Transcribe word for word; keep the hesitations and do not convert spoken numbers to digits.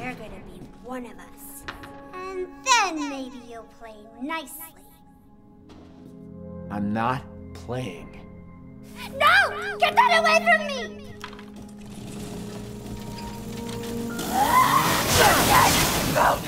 you're gonna be one of us. And then maybe you'll play nicely. I'm not playing. No! Get that away from me! Not